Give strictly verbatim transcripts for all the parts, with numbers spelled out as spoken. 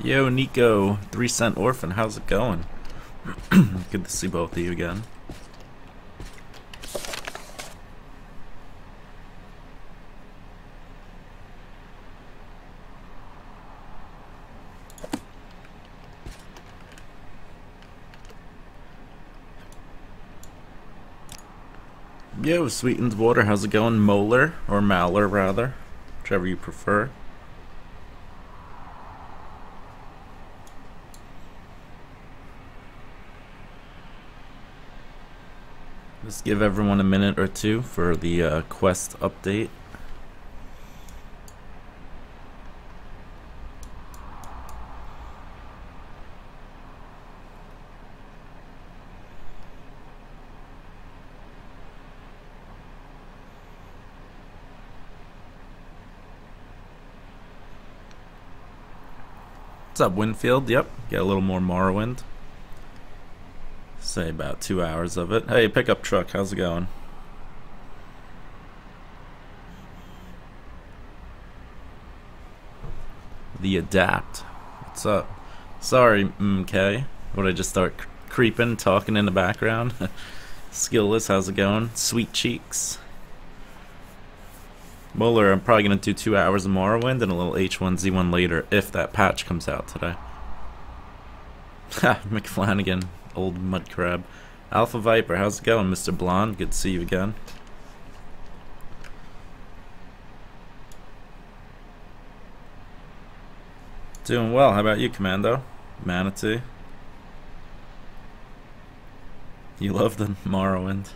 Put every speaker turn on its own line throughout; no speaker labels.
Yo, Nico, three cent orphan, how's it going? Good to see both of you again. Yo, Sweetened Water, how's it going? Molar, or Mauler rather, whichever you prefer. Just give everyone a minute or two for the uh, quest update. What's up, Winfield? Yep, get a little more Morrowind. Say about two hours of it. Hey, pickup truck, how's it going? The Adapt. What's up? Sorry, M K. Would I just start cr creeping, talking in the background? Skillless, how's it going? Sweet cheeks. Molar, I'm probably gonna do two hours of Morrowind and a little H one Z one later if that patch comes out today. Ha, McFlanagan. Old mud crab. Alpha Viper, how's it going, Mister Blonde? Good to see you again. Doing well. How about you, Commando? Manatee. You love the Morrowind.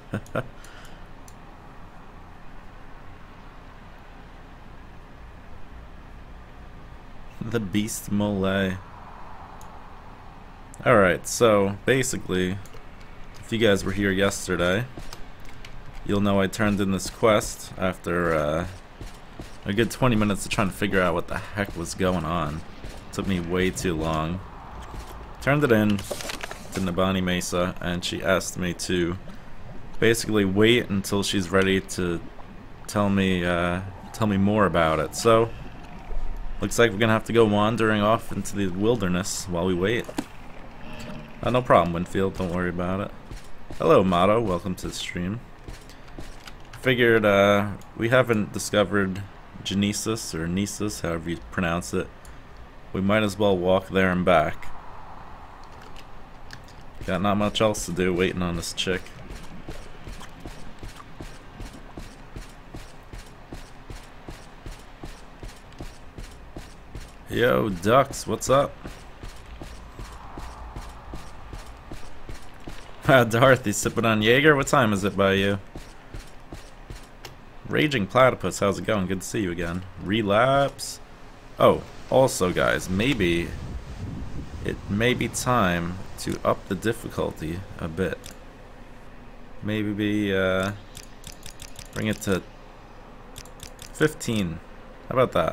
The Beast Mole. Alright, so basically, if you guys were here yesterday, you'll know I turned in this quest after uh, a good twenty minutes of trying to figure out what the heck was going on. It took me way too long. Turned it in to Nabani Mesa, and she asked me to basically wait until she's ready to tell me uh, tell me more about it. So, looks like we're gonna have to go wandering off into the wilderness while we wait. Uh, no problem, Winfield. Don't worry about it. Hello, Motto. Welcome to the stream. Figured uh, we haven't discovered Genesis, or Nisus, however you pronounce it. We might as well walk there and back. Got not much else to do waiting on this chick. Yo, Ducks, what's up? Dorothy sipping on Jaeger. What time is it by you? Raging Platypus, how's it going? Good to see you again. Relapse. Oh, also guys, maybe it may be time to up the difficulty a bit. Maybe be, uh, bring it to fifteen. How about that?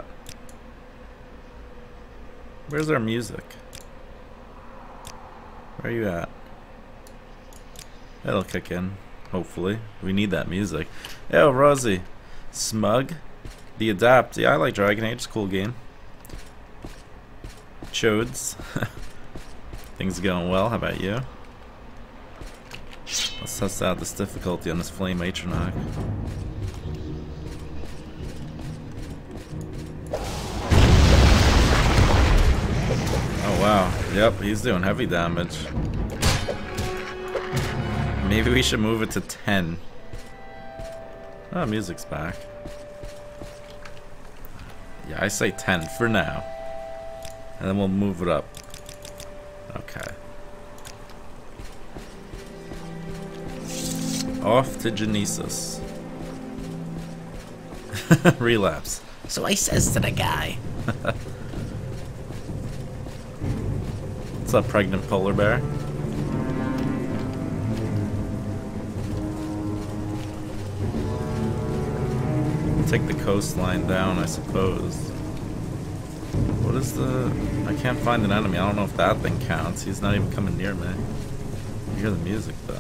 Where's our music? Where are you at? That'll kick in, hopefully. We need that music. Yo, Rosie. Smug. The Adapt. Yeah, I like Dragon Age. It's a cool game. Chodes. Things are going well. How about you? Let's test out this difficulty on this Flame Atronach. Oh, wow. Yep, he's doing heavy damage. Maybe we should move it to ten. Oh, music's back. Yeah, I say ten for now. And then we'll move it up. Okay. Off to Genesis. Relapse. So I says to the guy. What's up, pregnant polar bear? Take the coastline down, I suppose. What is the... I can't find an enemy. I don't know if that thing counts. He's not even coming near me. You hear the music, though.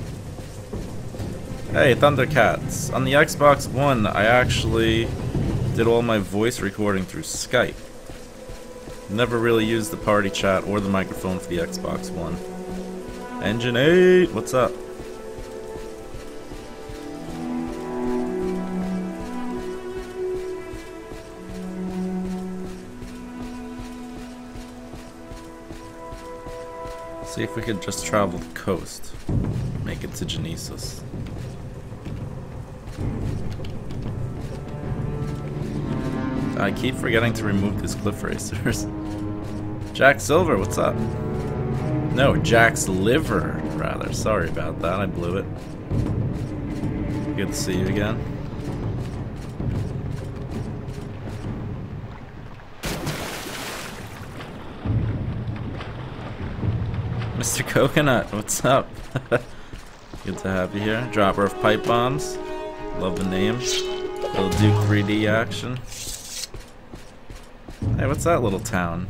Hey, Thundercats. On the Xbox One, I actually Did all my voice recording through Skype. Never really used the party chat or the microphone for the Xbox One. Engine eight, what's up? See if we could just travel the coast. Make it to Genesis. I keep forgetting to remove these cliff racers. Jack Silver, what's up? No, Jack's liver, rather. Sorry about that, I blew it. Good to see you again. Mister Coconut, what's up? Good to have you here. Dropper of pipe bombs. Love the name. Little Duke three D action. Hey, what's that little town?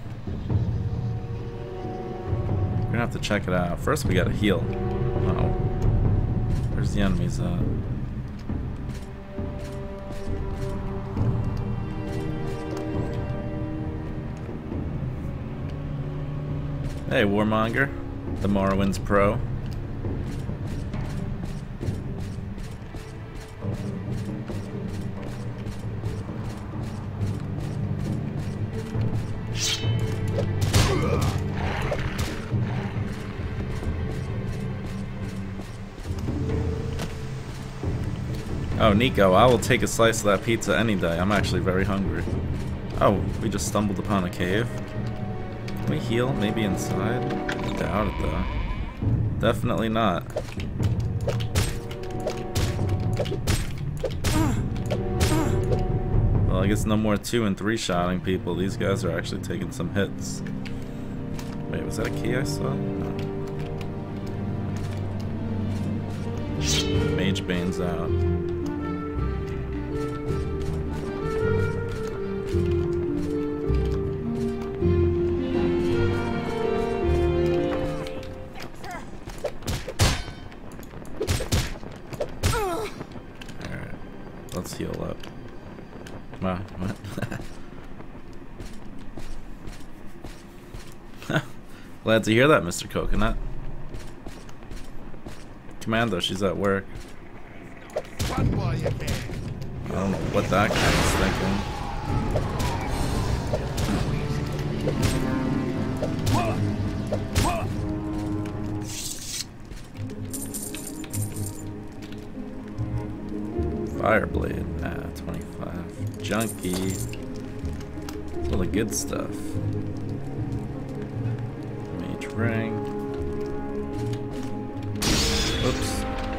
We're gonna have to check it out. First we gotta heal. Uh oh. Where's the enemies at? Hey, Warmonger. The Morrowind's Pro. Oh, Nico, I will take a slice of that pizza any day. I'm actually very hungry. Oh, we just stumbled upon a cave. Can we heal? Maybe inside? I doubt it, though. Definitely not. Well, I guess no more two and three shotting people. These guys are actually taking some hits. Wait, was that a key I saw? No. Mage Bane's out. Let's heal up. Wow, what? Glad to hear that, Mister Coconut. Commando, she's at work. I don't know what that guy is thinking. Fireblade, ah, twenty-five. Junkie. All the good stuff. Mage ring. Oops.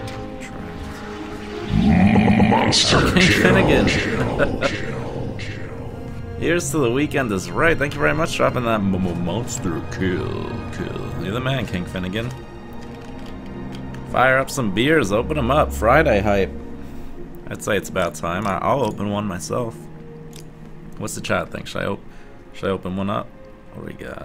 Monster okay, kill, kill, kill, kill. Here's to the weekend is right. Thank you very much for dropping that monster kill. Kill. You're the man, King Finnegan. Fire up some beers. Open them up. Friday hype. I'd say it's about time. I I'll open one myself. What's the chat think? Should I, op should I open one up? What do we got?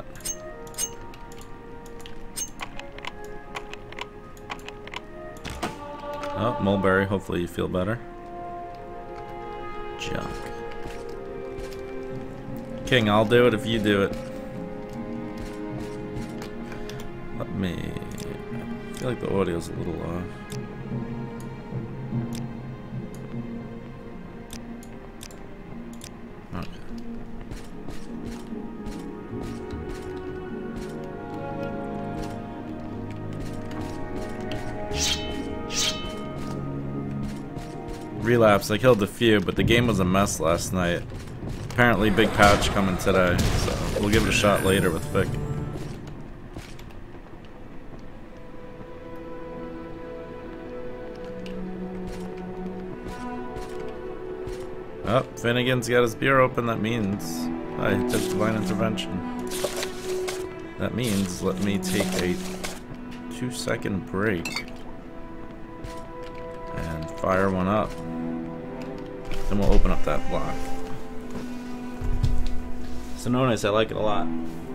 Oh, Mulberry, hopefully you feel better. Junk. King, I'll do it if you do it. Let me... I feel like the audio's a little off. Relapse, I killed a few, but the game was a mess last night. Apparently big pouch coming today, so we'll give it a shot later with Fick. Oh, Finnegan's got his beer open, that means I did divine intervention. That means let me take a two second break and fire one up. Then we'll open up that block. So notice I like it a lot.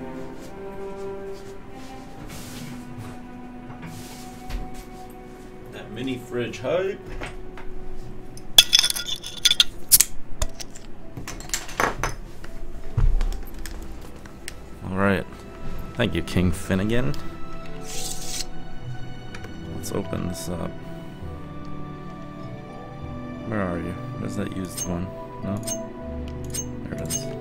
That mini fridge hype. Thank you, King Finnegan. Let's open this up. Where are you? Where's that used one? No? There it is.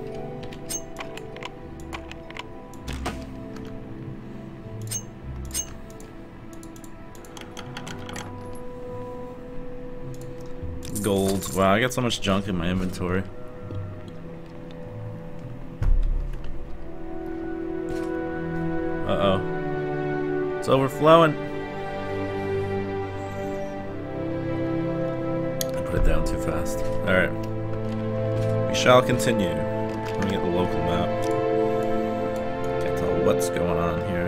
Gold. Wow, I got so much junk in my inventory. Uh-oh. It's overflowing. I put it down too fast. Alright. We shall continue. Let me get the local map. Can't tell what's going on here.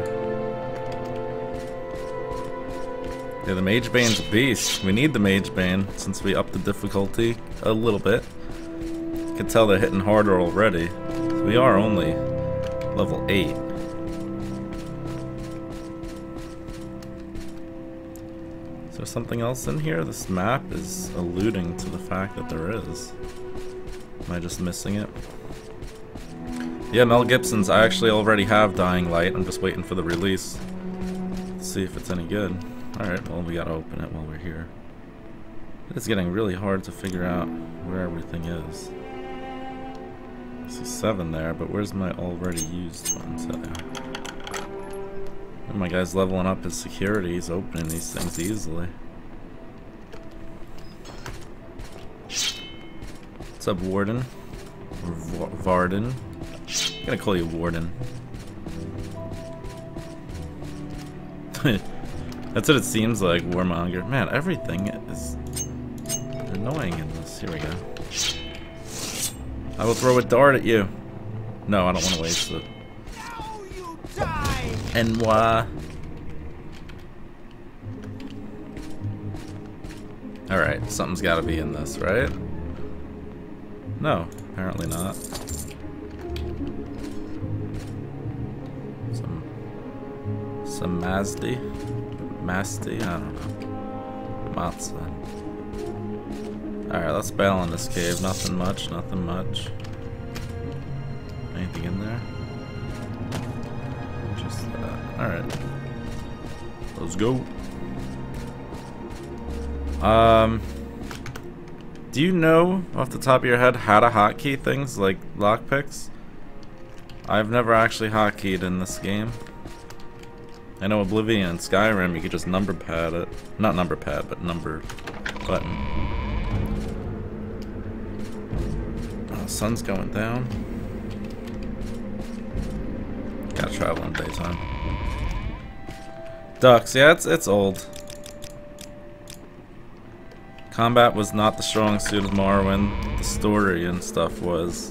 Yeah, the Mage Bane's a beast. We need the Mage Bane since we upped the difficulty a little bit. You can tell they're hitting harder already. We are only level eight. Is there something else in here? This map is alluding to the fact that there is. Am I just missing it? Yeah, Mel Gibson's. I actually already have Dying Light. I'm just waiting for the release. Let's see if it's any good. Alright, well, we gotta open it while we're here. It's getting really hard to figure out where everything is. I see seven there, but where's my already used ones at? Oh, my guy's leveling up his security. He's opening these things easily. What's up, Warden? Or v Varden? I'm gonna call you Warden. That's what it seems like, Warmonger. Man, everything is annoying in this. Here we go. I will throw a dart at you. No, I don't want to waste it. And why? Alright, something's gotta be in this, right? No, apparently not. Some... Some Mazdi? Masty? I don't know. Matza. Alright, let's bail on this cave. Nothing much, nothing much. Anything in there? Just that. Alright. Let's go. Um... Do you know, off the top of your head, how to hotkey things like lockpicks? I've never actually hotkeyed in this game. I know Oblivion and Skyrim, you could just number pad it. Not number pad, but number button. Oh, sun's going down. Gotta travel in daytime. Ducks, yeah, it's, it's old. Combat was not the strong suit of Morrowind. The story and stuff was.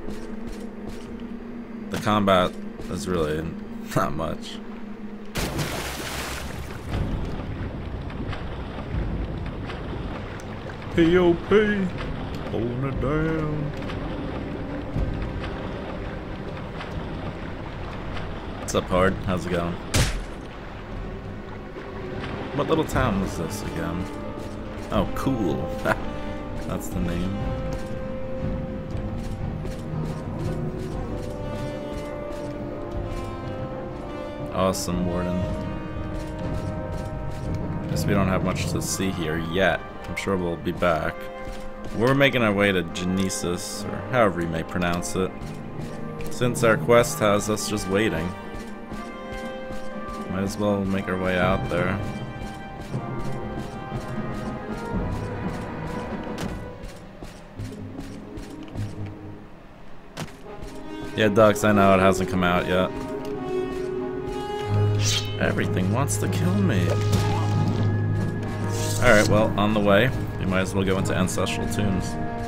The combat is really not much. P O P, holding it down. What's up, Hard? How's it going? What little town was this again? Oh, cool. That's the name. Awesome, Warden. Guess we don't have much to see here yet. I'm sure we'll be back. We're making our way to Genesis, or however you may pronounce it. Since our quest has us just waiting. Might as well make our way out there. Yeah, Ducks, I know it hasn't come out yet. Everything wants to kill me. Alright, well, on the way. We might as well go into Ancestral Tombs.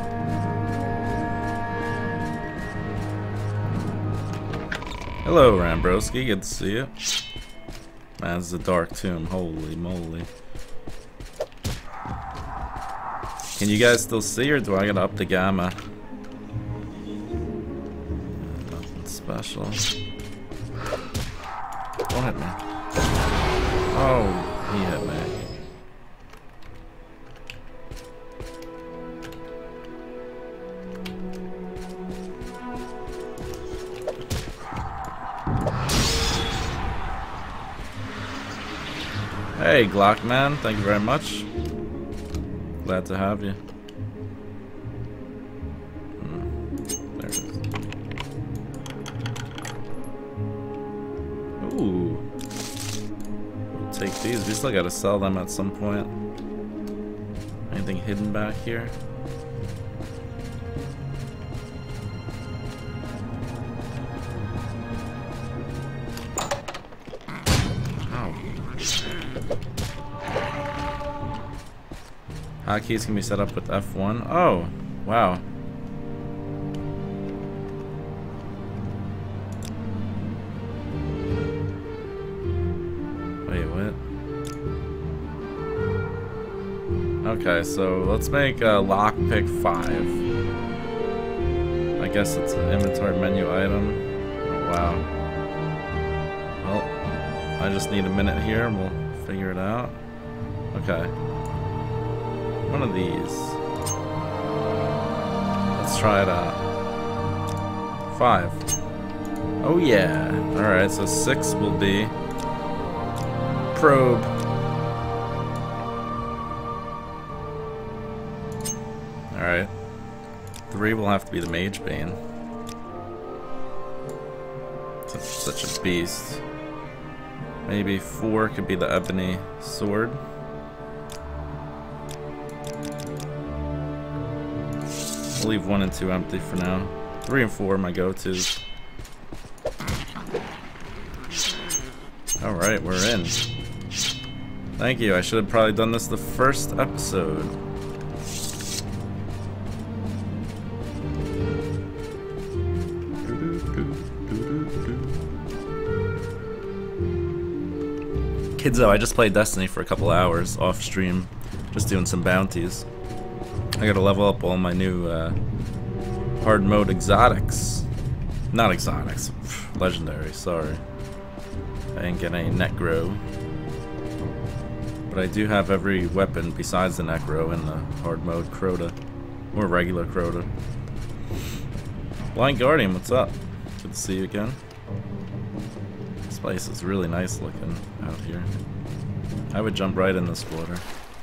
Hello, Rambroski. Good to see you. Man, this is a dark tomb. Holy moly. Can you guys still see, or do I gotta up the gamma? Nothing special. Don't hit me. Oh, he hit me. Hey, Glockman, thank you very much. Glad to have you. Hmm. There it is. Ooh. We'll take these. We still gotta sell them at some point. Anything hidden back here? Hotkeys can be set up with F one. Oh, wow. Wait, what? Okay, so let's make a lockpick five. I guess it's an inventory menu item. Oh, wow. Well, I just need a minute here and we'll figure it out. Okay. One of these. Let's try it out. Five. Oh yeah. Alright, so six will be probe. Alright. Three will have to be the Mage Bane. Such, such a beast. Maybe four could be the Ebony Sword. I'll leave one and two empty for now. Three and four are my go-tos. Alright, we're in. Thank you. I should have probably done this the first episode. Kidzo, I just played Destiny for a couple hours off stream, just doing some bounties. I gotta level up all my new uh, hard mode exotics. Not exotics, legendary, sorry. I didn't get any Necro. But I do have every weapon besides the Necro in the hard mode Crota. Or regular Crota. Blind Guardian, what's up? Good to see you again. This place is really nice looking out here. I would jump right in this water.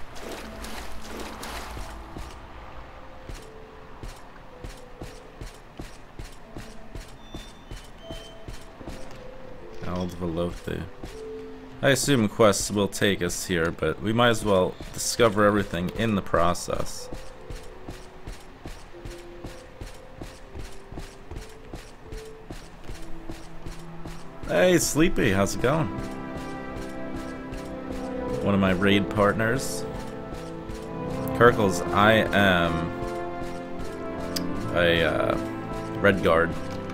Velothi. I assume quests will take us here, but we might as well discover everything in the process. Hey, Sleepy, how's it going? One of my raid partners. Kirkles, I am a uh, Red Guard.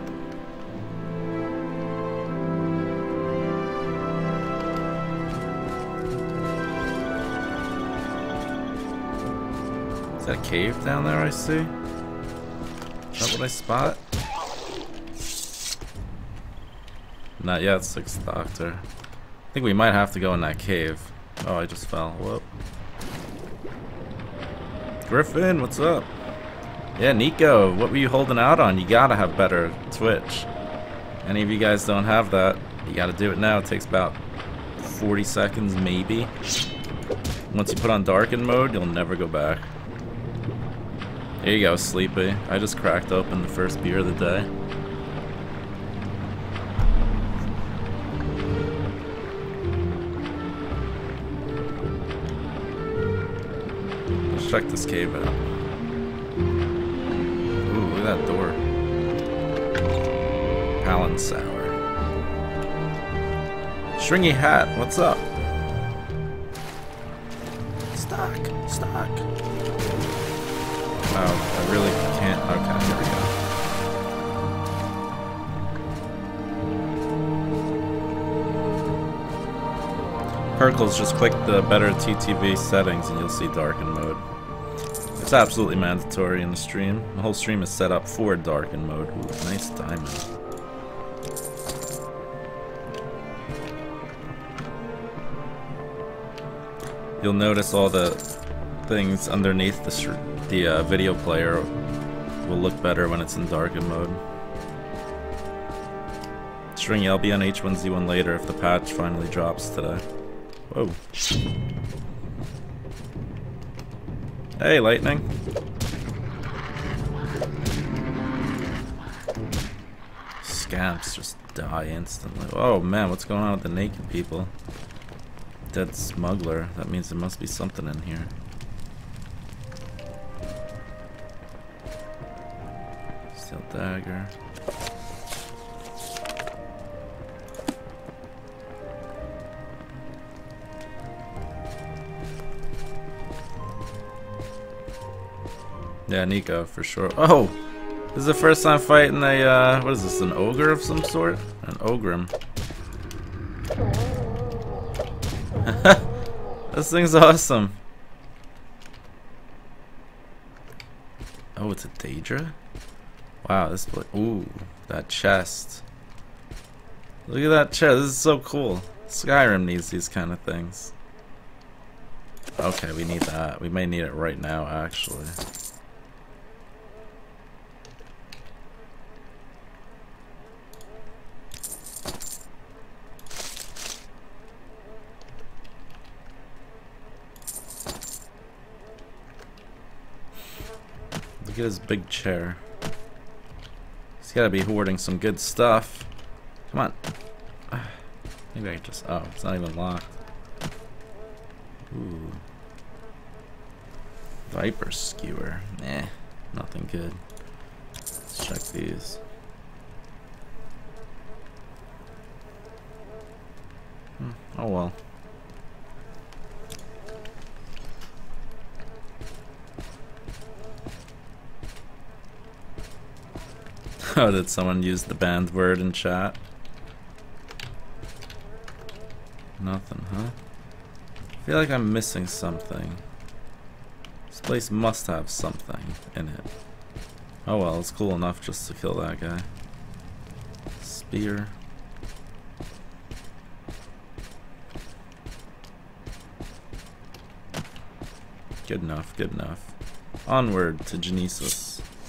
Is that a cave down there I see? Is that what I spot? Not yet, Sixth Doctor. I think we might have to go in that cave. Oh, I just fell. Whoop. Griffin, what's up? Yeah, Nico, what were you holding out on? You gotta have better Twitch. Any of you guys don't have that, you gotta do it now. It takes about forty seconds, maybe. Once you put on darkened mode, you'll never go back. There you go, Sleepy. I just cracked open the first beer of the day. Let's check this cave out. Ooh, look at that door. Palin Sour. Stringy Hat, what's up? Stock, stock. Oh, I really can't. Okay, here we go. Hercules, just click the better T T V settings and you'll see darken mode. It's absolutely mandatory in the stream. The whole stream is set up for darken mode. Ooh, nice diamond. You'll notice all the things underneath the, the uh, video player will look better when it's in darken mode. Stringy, I'll be on H one Z one later if the patch finally drops today. Whoa. Hey, lightning. Scamps just die instantly. Oh man, what's going on with the naked people? Dead smuggler. That means there must be something in here. Steel dagger. Yeah, Nico, for sure. Oh! This is the first time fighting a, uh, what is this, an ogre of some sort? An ogrim. This thing's awesome. Oh, it's a Daedra? Wow, this place. Ooh, that chest. Look at that chest. This is so cool. Skyrim needs these kind of things. Okay, we need that. We may need it right now, actually. Look at his big chair. He's gotta be hoarding some good stuff. Come on. Maybe I just... Oh, it's not even locked. Ooh. Viper skewer. Eh, nothing good. Let's check these. Hmm. Oh well. Oh, did someone use the banned word in chat? Nothing, huh? I feel like I'm missing something. This place must have something in it. Oh well, it's cool enough just to kill that guy. Spear. Good enough, good enough. Onward to Genesis.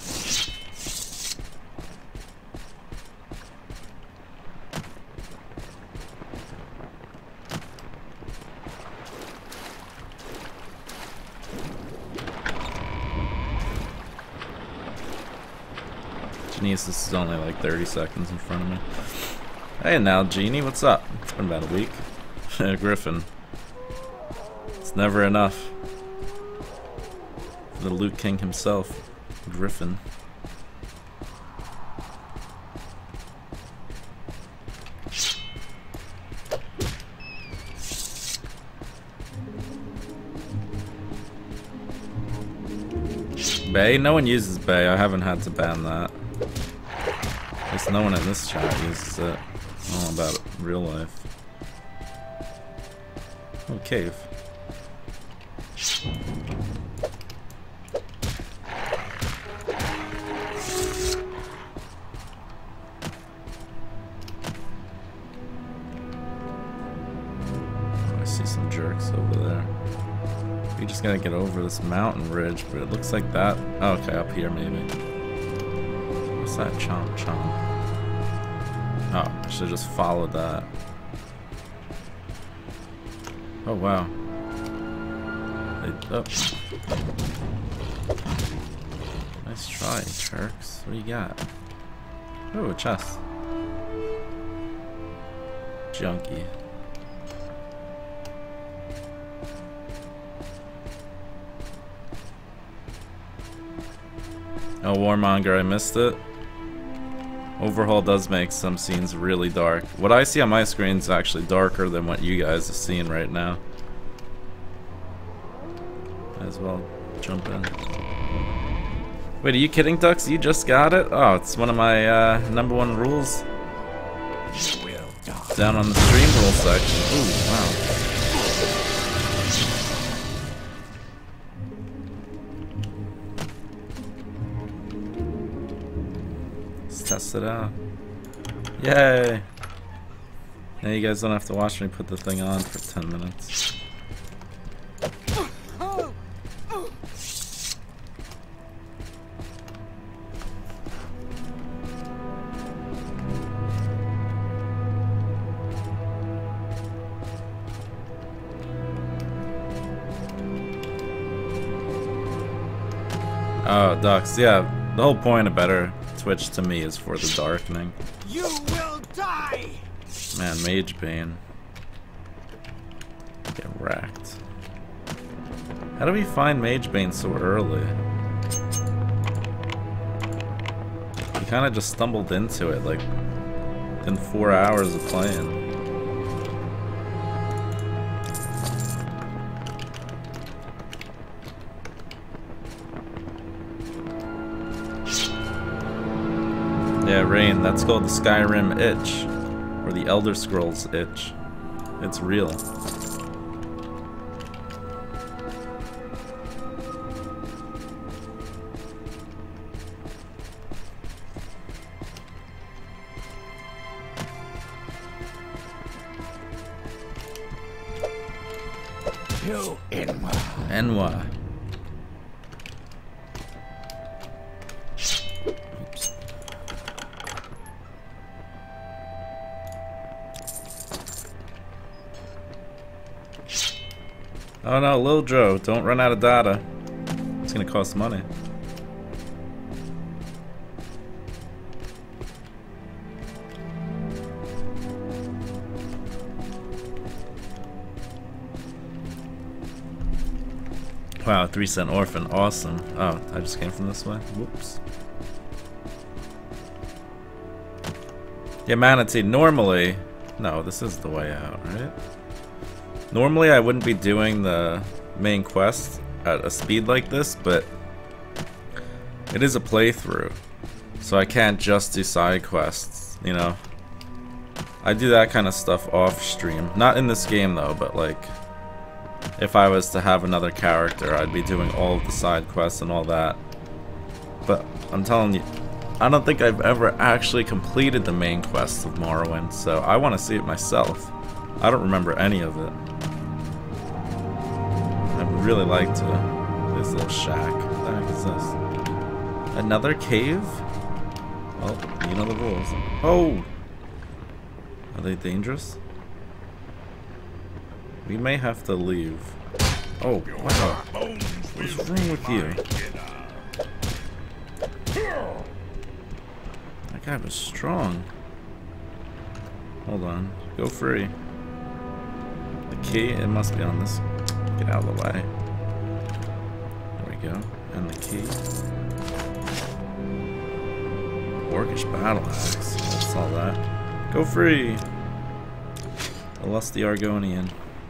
Genesis is only like thirty seconds in front of me. Hey now, Genie, what's up? It's been about a week. Griffin. It's never enough. For the Loot King himself, Griffin. Bay? No one uses Bay. I haven't had to ban that. At least no one in this chat uses it. I don't know about it in real life. Oh, cave. Oh, I see some jerks over there. We just gotta get over this mountain ridge, but it looks like that. Oh, okay, up here maybe. What's that? Chomp chomp. Oh, I should've just followed that. Oh wow. They, oh. Nice try, Turks. What do you got? Oh, a chest. Junkie. Oh, Warmonger, I missed it. Overhaul does make some scenes really dark. What I see on my screen is actually darker than what you guys are seeing right now. Might as well jump in. Wait, are you kidding, Dux? You just got it? Oh, it's one of my uh, number one rules. Down on the stream rule section. Ooh, wow. Test it out. Yay! Now you guys don't have to watch me put the thing on for ten minutes. Oh, ducks. Yeah, the whole point of better Twitch to me is for the darkening.
You will die.
Man, Mage Bane. Get wrecked. How do we find Mage Bane so early? We kind of just stumbled into it, like, in four hours of playing. Yeah, Rain, that's called the Skyrim itch. Or the Elder Scrolls itch. It's real.
Kill Enwa.
Enwa. Oh no, Lil Joe, don't run out of data. It's gonna cost money. Wow, three cent orphan, awesome. Oh, I just came from this way. Whoops. Yeah, Manatee, normally... No, this is the way out, right? Normally I wouldn't be doing the main quest at a speed like this, but it is a playthrough, so I can't just do side quests, you know? I do that kind of stuff off stream. Not in this game though, but like, if I was to have another character, I'd be doing all of the side quests and all that. But I'm telling you, I don't think I've ever actually completed the main quest of Morrowind, so I want to see it myself. I don't remember any of it. I would really like to. This little shack. What the heck is this? Another cave? Well, you know the rules. Oh! Are they dangerous? We may have to leave. Oh, wow. What's wrong with you? That guy was strong. Hold on. Go free. The key, it must be on this. Get out of the way. There we go. And the key. Orcish battle axe. I saw that. Go free! The lusty Argonian.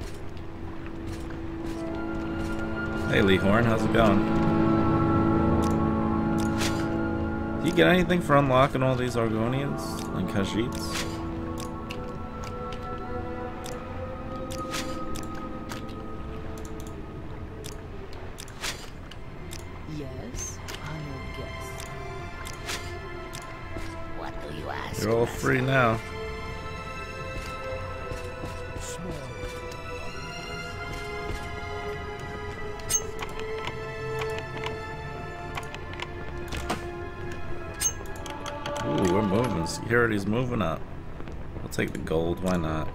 Hey Leehorn, how's it going? Do you get anything for unlocking all these Argonians and Khajiits?
Yes, I guess. What do you ask?
You're all free now. Ooh, we're moving. Security's moving up. I'll take the gold, why not?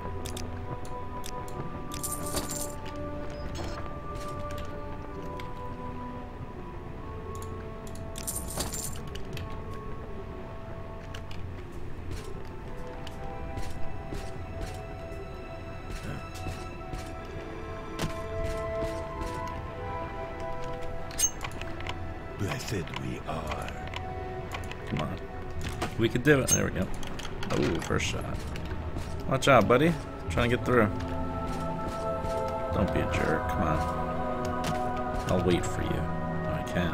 Blessed we are.
Come on. We could do it. There we go. Oh, first shot. Watch out, buddy. Trying to get through. Don't be a jerk. Come on. I'll wait for you. No, I can't.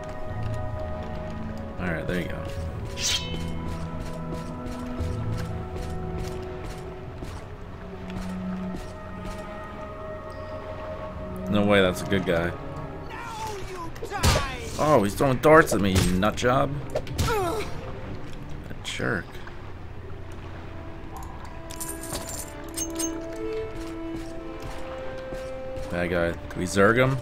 Alright, there you go. No way, that's a good guy. Oh, he's throwing darts at me, you nut job. A jerk. Bad guy. Can we zerg him?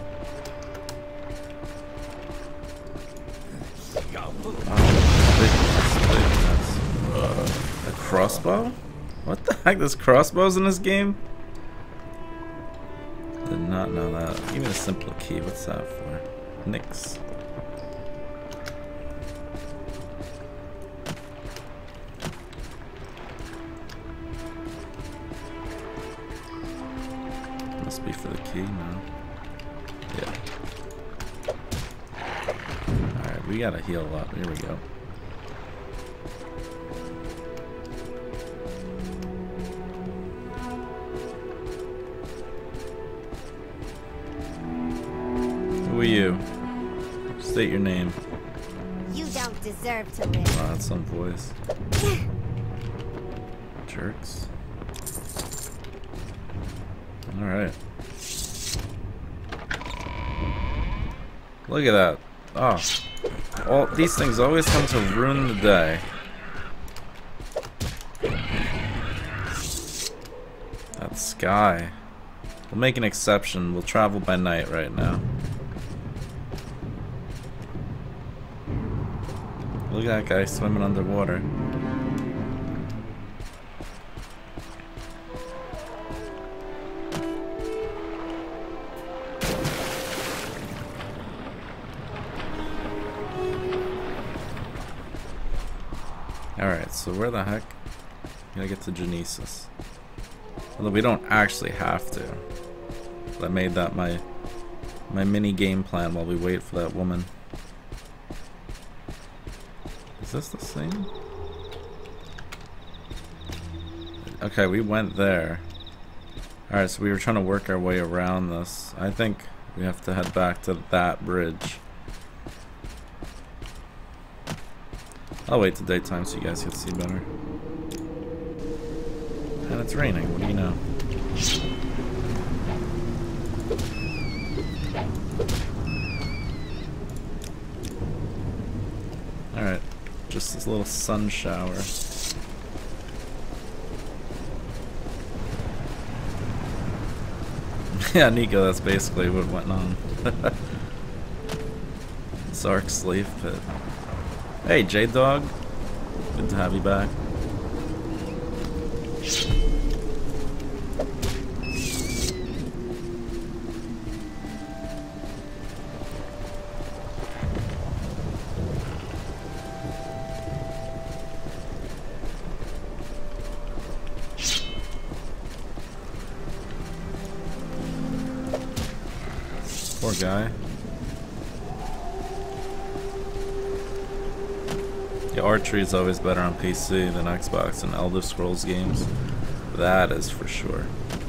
Oh, a crossbow? What the heck? There's crossbows in this game? Did not know that. Give me a simple key. What's that for? Nix. Must be for the key, no? Yeah. Alright, we gotta heal up. Here we go. Who are you? State your name.
You don't deserve to live.
Oh, that's some voice. Jerks. Alright. Look at that. Oh. All these things always come to ruin the day. That sky. We'll make an exception. We'll travel by night right now. Look at that guy swimming underwater. Alright, so where the heck? Gotta get to Genesis. Although we don't actually have to. I made that my my mini game plan while we wait for that woman. Is this the same? Okay, we went there. Alright, so we were trying to work our way around this. I think we have to head back to that bridge. I'll wait till daytime so you guys can see better. And it's raining, what do you know? Alright, just this little sun shower. Yeah, Nico, that's basically what went on. Sark slave pit. Hey, J-Dog. Good to have you back. Poor guy. Yeah, archery is always better on P C than Xbox and Elder Scrolls games. That is for sure.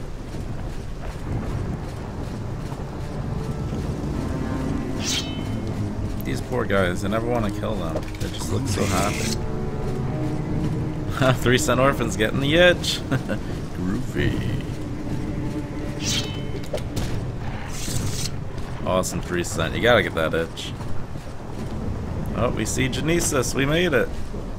These poor guys, I never want to kill them. They just look so happy. Three cent orphans getting the itch. Groovy. Awesome, three cent. You gotta get that itch. Oh, we see Genesis. We made it.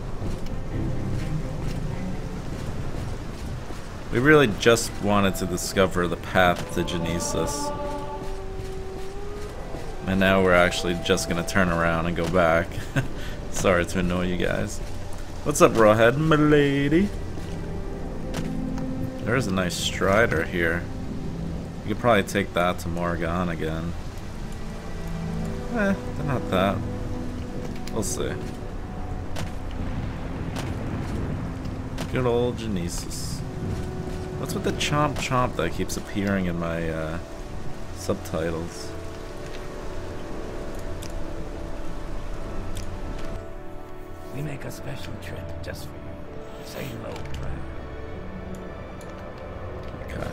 We really just wanted to discover the path to Genesis. And now we're actually just gonna turn around and go back. Sorry to annoy you guys. What's up, Rawhead, my lady? There's a nice Strider here. You could probably take that to Morgan again. Eh, they're not that. We'll see. Good old Genesis. What's with the chomp chomp that keeps appearing in my uh, subtitles?
We make a special trip just for you. Say hello, friend.
Okay.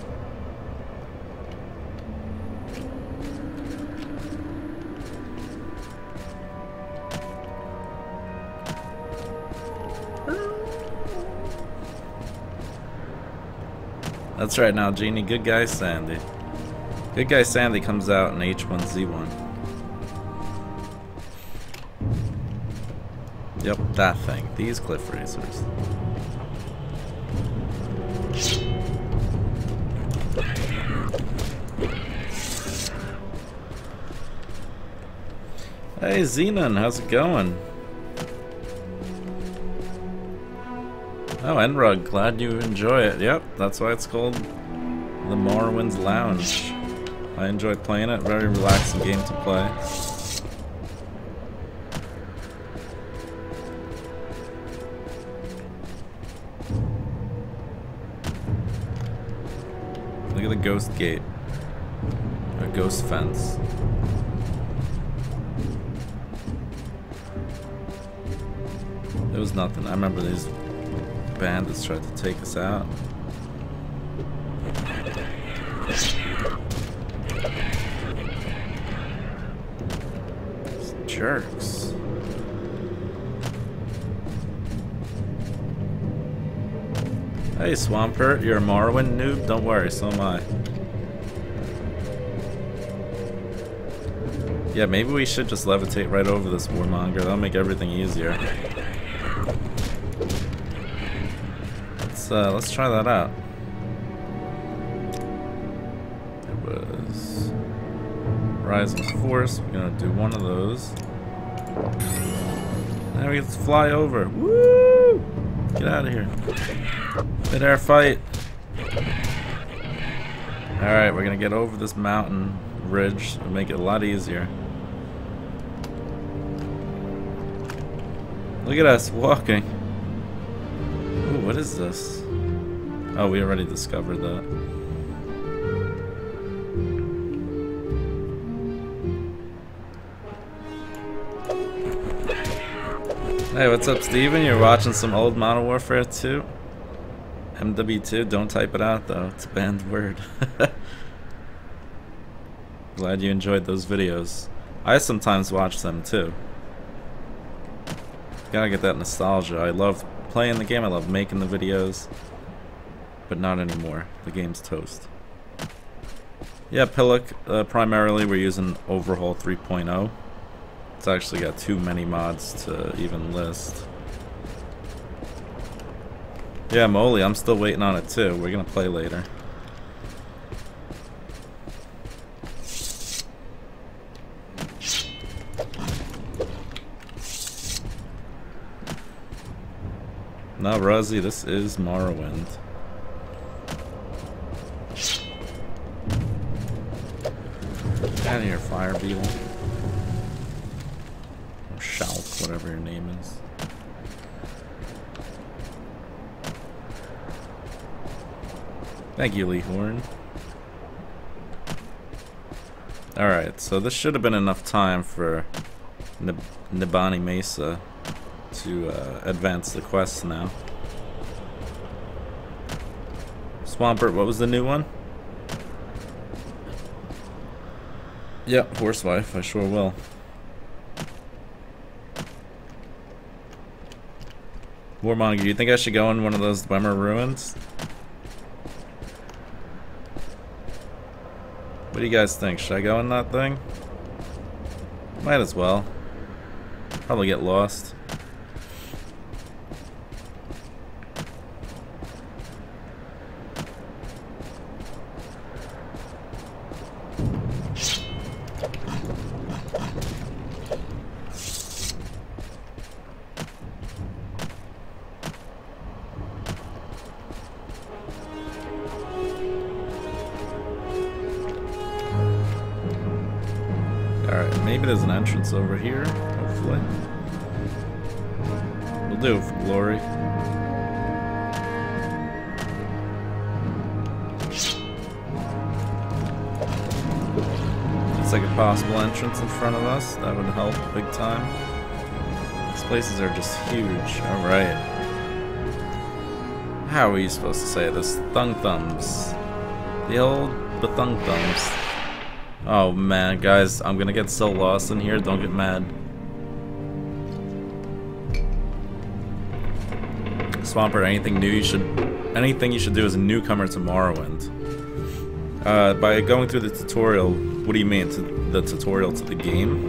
That's right now, Genie. Good Guy Sandy. Good Guy Sandy comes out in H one Z one. Yep, that thing. These cliff racers. Hey, Xenon, how's it going? Oh, Enrug, glad you enjoy it. Yep, that's why it's called the Morrowind's Lounge. I enjoyed playing it. Very relaxing game to play. Look at the ghost gate. A ghost fence. It was nothing. I remember these bandits tried to take us out. These jerks. Hey Swampert, you're a Morrowind noob? Don't worry, so am I. Yeah, maybe we should just levitate right over this warmonger. That'll make everything easier. Let's uh, let's try that out. It was Rising Force. We're gonna do one of those. Now we get to fly over. Woo! Get out of here. Mid-air fight. Alright, we're gonna get over this mountain ridge and make it a lot easier. Look at us walking. Ooh, what is this? Oh, we already discovered that. Hey, what's up, Steven? You're watching some old Modern Warfare two? M W two? Don't type it out, though. It's a banned word. Glad you enjoyed those videos. I sometimes watch them, too. Gotta get that nostalgia. I love playing the game. I love making the videos. But not anymore. The game's toast. Yeah, Pillock. Uh, primarily, we're using Overhaul three point oh. It's actually got too many mods to even list. Yeah, Moly, I'm still waiting on it too. We're gonna play later. No, Rosie, this is Morrowind. Get out of here, Fire Beetle. Shalk, whatever your name is. Thank you, Lee Horn. Alright, so this should have been enough time for Nib Nibani Mesa to uh, advance the quest now. Swampert, what was the new one? Yep, Horsewife, I sure will. Warmonger, do you think I should go in one of those Dwemer ruins? What do you guys think? Should I go in that thing? Might as well. Probably get lost. Alright, maybe there's an entrance over here, hopefully. We'll do it for glory. It's like a possible entrance in front of us. That would help big time. These places are just huge. Alright. How are you supposed to say this? Thung thumbs. The old Bethung thumbs. Oh man, guys, I'm gonna get so lost in here, don't get mad. Swampert, anything new you should anything you should do as a newcomer to Morrowind. Uh, by going through the tutorial, what do you mean? To the tutorial to the game?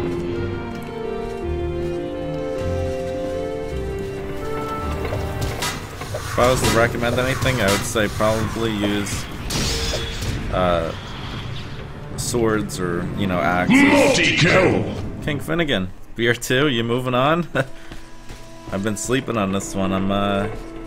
If I was to recommend anything, I would say probably use uh swords or, you know, axes.
Multi-kill!
King Finnegan, beer two, you moving on? I've been sleeping on this one. I'm, uh...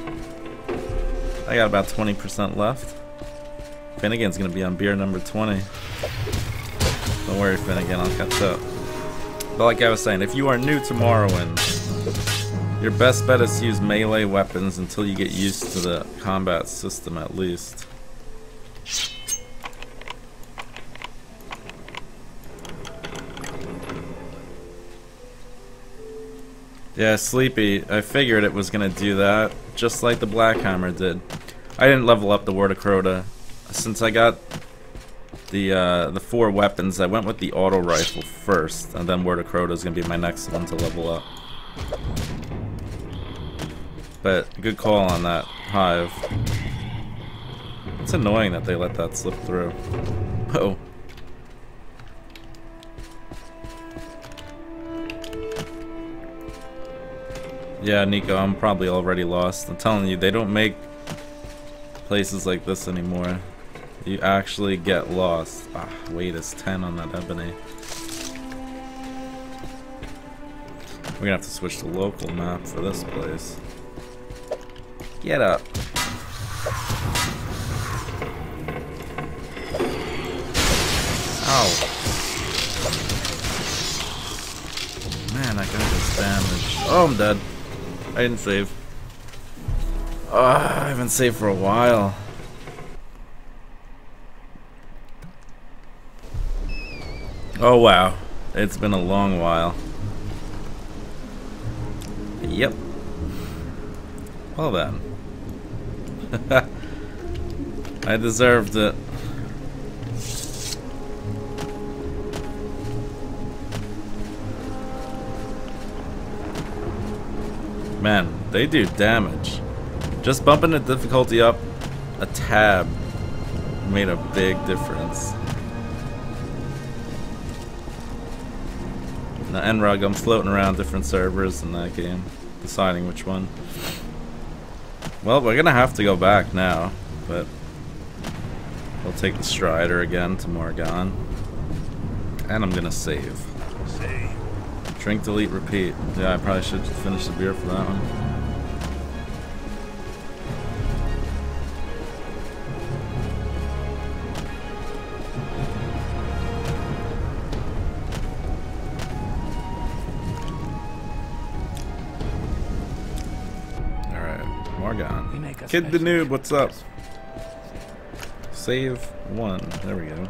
I got about twenty percent left. Finnegan's gonna be on beer number twenty. Don't worry, Finnegan, I'll catch up. But like I was saying, if you are new to Morrowind, your best bet is to use melee weapons until you get used to the combat system at least. Yeah, Sleepy. I figured it was gonna do that, just like the Black Hammer did. I didn't level up the Word of Crota. Since I got the uh, the four weapons, I went with the auto rifle first, and then Word of Crota is gonna be my next one to level up. But good call on that hive. It's annoying that they let that slip through. Oh. Yeah, Nico, I'm probably already lost. I'm telling you, they don't make places like this anymore. You actually get lost. Ah, weight is ten on that ebony. We're gonna have to switch to local map for this place. Get up. Ow. Man, that guy does damage. Oh, I'm dead. I didn't save. Oh, I haven't saved for a while. Oh wow, it's been a long while. Yep. Well then. I deserved it. Man, they do damage. Just bumping the difficulty up a tab made a big difference. Now, N R U G, I'm floating around different servers in that game, deciding which one. Well, we're gonna have to go back now, but we'll take the Strider again to Morgan. And I'm gonna save.
Save.
Drink, delete, repeat. Yeah, I probably should finish the beer for that one. Alright, Morgan.
We make a
Kid the
special
Noob,
trip
what's up?
just
Save one. There we go.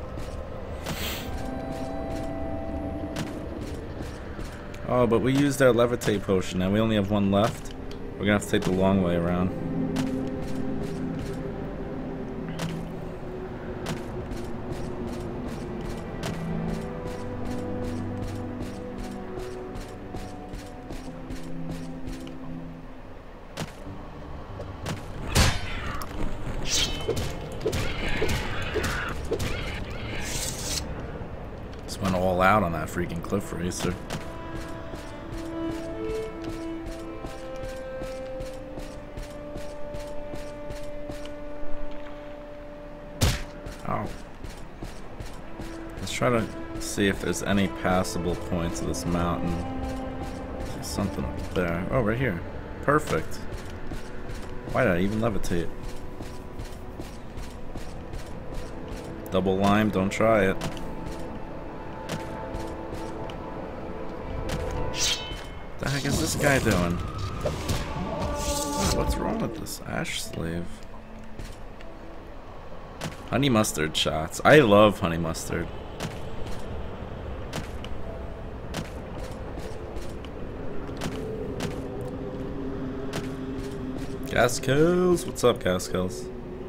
Oh, but we used our levitate potion and we only have one left. We're gonna have to take the long way around. Just went all out on that freaking cliff racer. Oh. Let's try to see if there's any passable points of this mountain. There's something up there. Oh, right here. Perfect. Why did I even levitate? Double lime, don't try it. What the heck is this guy doing? What's wrong with this ash slave? Honey mustard shots. I love honey mustard. Gas kills. What's up, gas kills?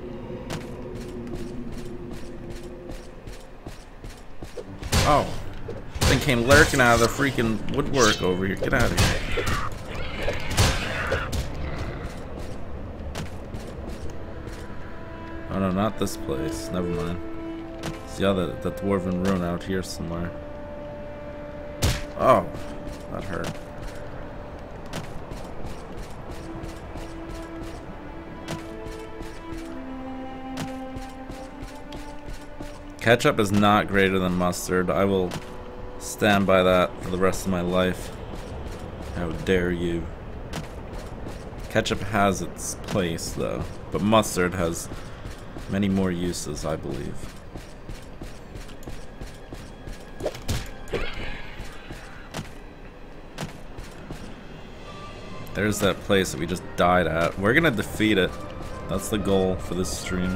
Oh, thing came lurking out of the freaking woodwork over here. Get out of here. Oh no, not this place. Never mind. It's the other, the dwarven ruin out here somewhere. Oh, that hurt. Ketchup is not greater than mustard. I will stand by that for the rest of my life. How dare you. Ketchup has its place though, but mustard has many more uses, I believe. There's that place that we just died at. We're gonna defeat it. That's the goal for this stream.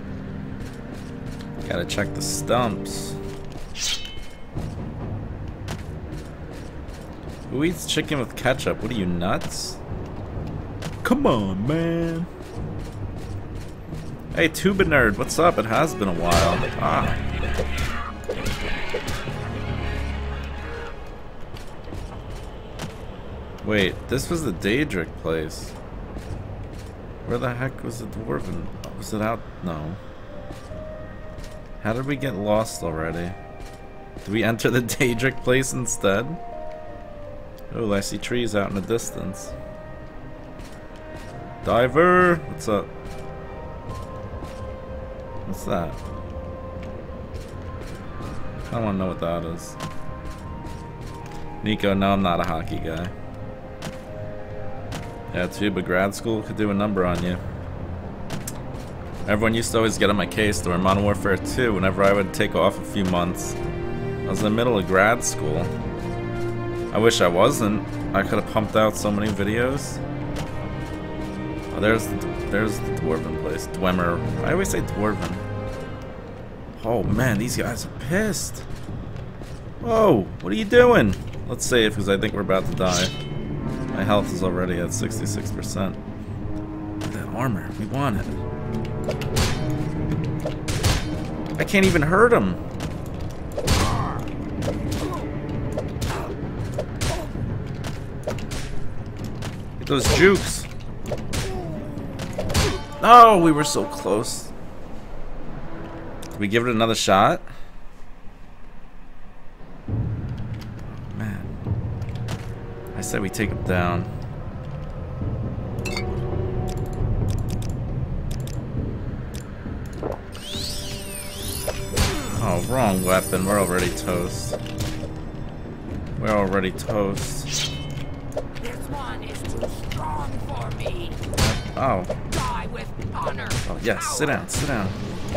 Gotta check the stumps. Who eats chicken with ketchup? What are you, nuts? Come on, man. Hey, Tuba Nerd, what's up? It has been a while. Ah. Wait, this was the Daedric place. Where the heck was the Dwarven? Was it out? No. How did we get lost already? Did we enter the Daedric place instead? Oh, I see trees out in the distance. Diver! What's up? What's that? I don't want to know what that is. Nico, no, I'm not a hockey guy. Yeah, Tuba grad school could do a number on you. Everyone used to always get on my case during Modern Warfare two whenever I would take off a few months. I was in the middle of grad school. I wish I wasn't. I could have pumped out so many videos. Oh, there's the, there's the Dwarven place. Dwemer. I always say Dwarven. Oh man, these guys are pissed. Whoa, what are you doing? Let's save because I think we're about to die. My health is already at sixty-six percent. Look at that armor. We want it. I can't even hurt him. Get those jukes. No, we were so close. Did we give it another shot? Man. I said we take him down. Oh, wrong weapon. We're already toast. We're already toast.
This one is too strong for me.
Oh.
Die with honor.
Oh, yes. Sit down. Sit down.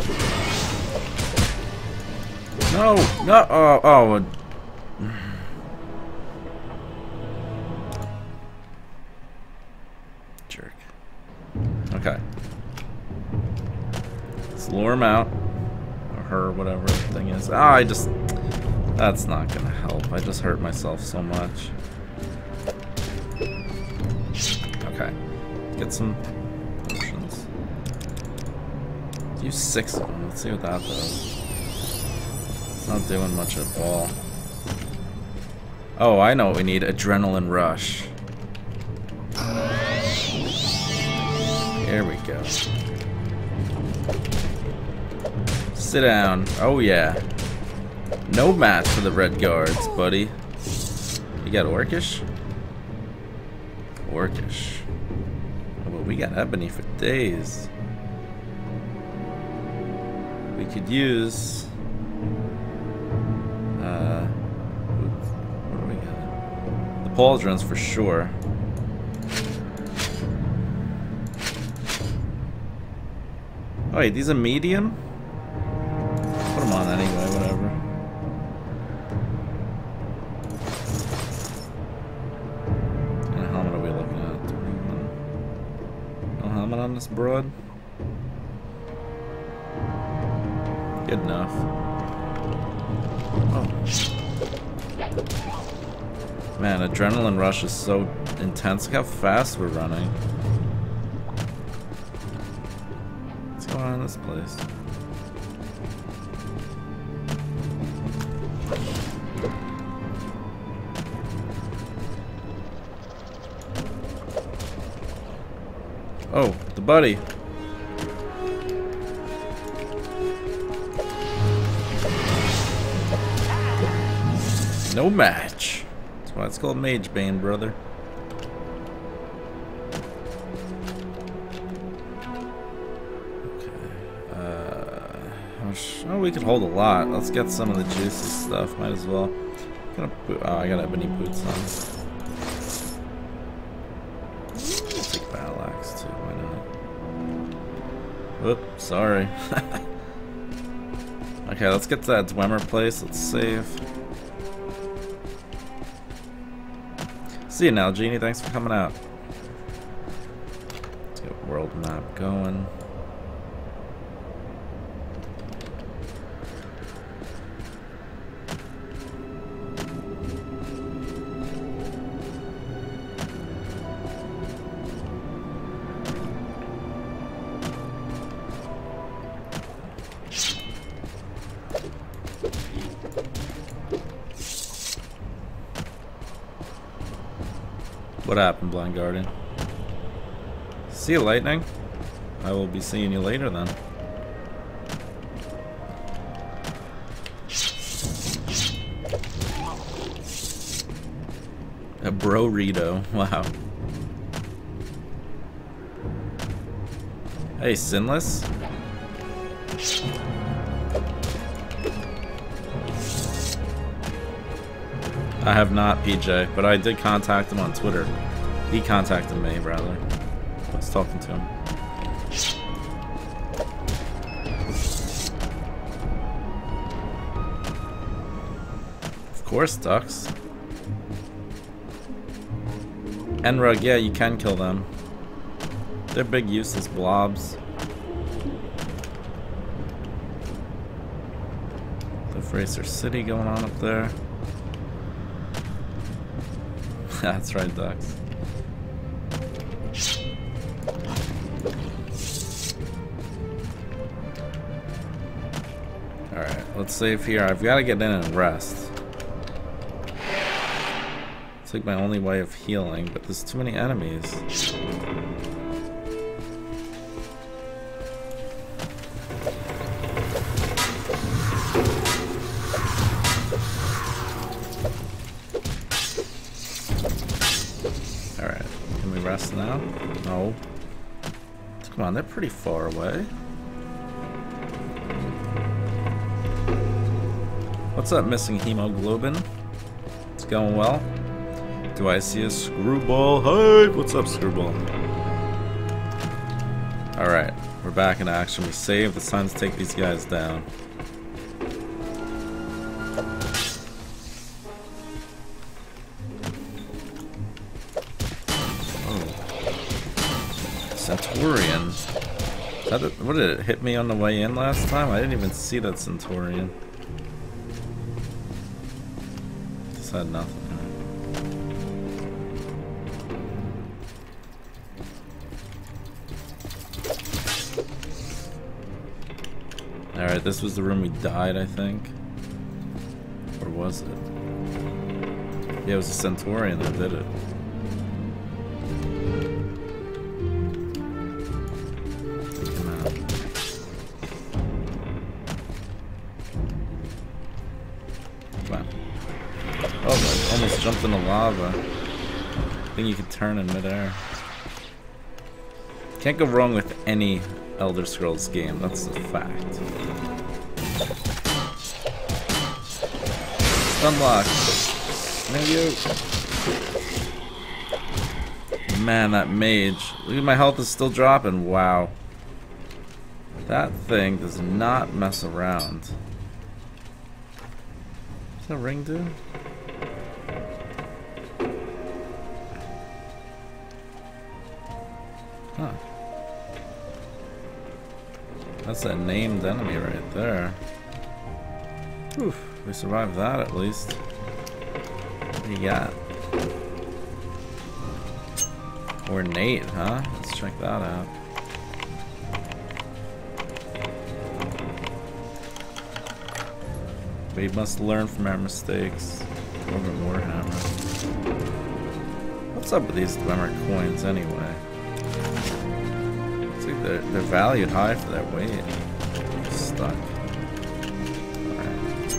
No. No. Oh. Oh. Jerk. Okay. Let's lure him out. Her, whatever the thing is. Ah, I just... That's not gonna help. I just hurt myself so much. Okay. Get some potions. Use six of them. Let's see what that does. It's not doing much at all. Oh, I know what we need. Adrenaline rush. Here we go. Sit down. Oh yeah. No match for the red guards, buddy. You got Orcish? Orcish. Oh, well, we got Ebony for days. We could use... Uh... What do we got? The pauldrons for sure. Oh wait, these are medium? Put them on anyway, whatever. What kind of helmet are we looking at? twenty-one. No helmet on this broad? Good enough. Oh. Man, adrenaline rush is so intense. Look how fast we're running. What's going on in this place? Oh, the buddy. No match. That's why it's called Mage Bane, brother. Okay. Uh, how much? Oh, we can hold a lot. Let's get some of the juicy stuff. Might as well. Gonna put, oh, I got ebony boots on. Whoop, sorry. Okay, let's get to that Dwemer place. Let's save. See you now, Genie. Thanks for coming out. Let's get world map going. What happened, Blind Guardian? See you, Lightning. I will be seeing you later then. A Bro-rito. Wow. Hey, Sinless. I have not, P J, but I did contact him on Twitter. He contacted me, rather. I was talking to him. Of course, ducks. Enrug, yeah, you can kill them. They're big useless blobs. The Racer City going on up there. That's right, ducks. Alright, let's save here. I've got to get in and rest. It's like my only way of healing, but there's too many enemies. Alright, can we rest now? No. Come on, they're pretty far away. What's up, missing hemoglobin? It's going well. Do I see a Screwball? Hey, what's up, Screwball? Alright, we're back in action. We saved. It's time to take these guys down. Oh. Centurion. Is that it? What did it hit me on the way in last time? I didn't even see that Centurion. Just had nothing. Alright, this was the room we died, I think. Or was it? Yeah, it was a Centurion that did it. Take him out. Come on. Oh, I almost jumped in the lava. I think you could turn in midair. Can't go wrong with any Elder Scrolls game, that's a fact. Unlocked. Thank you. Man, that mage. Look at my health is still dropping. Wow. That thing does not mess around. What's that ring do? Huh. That's a named enemy right there. Oof, we survived that at least. What do you got? Ornate, huh? Let's check that out. We must learn from our mistakes. Dwemer Warhammer. What's up with these Dwemer coins anyway? Looks like they're, they're valued high for their weight. Stuck. Alright.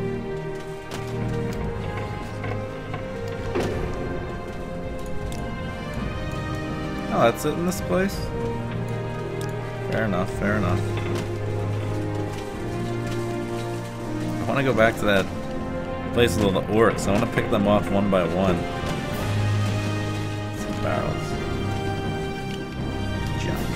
Oh, that's it in this place? Fair enough, fair enough. I want to go back to that place with all the orcs. I want to pick them off one by one. Some barrels. Junk.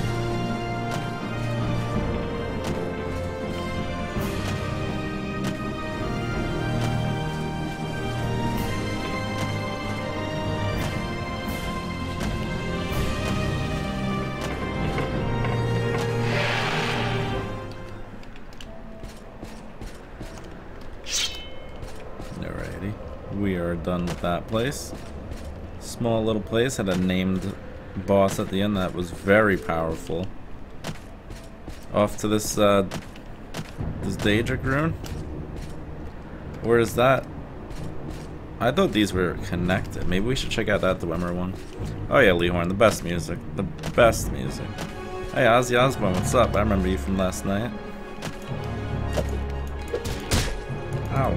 Alrighty, we are done with that place. Small little place, had a named boss at the end that was very powerful. Off to this, uh, this Daedric rune? Where is that? I thought these were connected. Maybe we should check out that Dwemer one. Oh yeah, Leehorn, the best music. The best music. Hey, Ozzy Osbourne, what's up? I remember you from last night. Ow.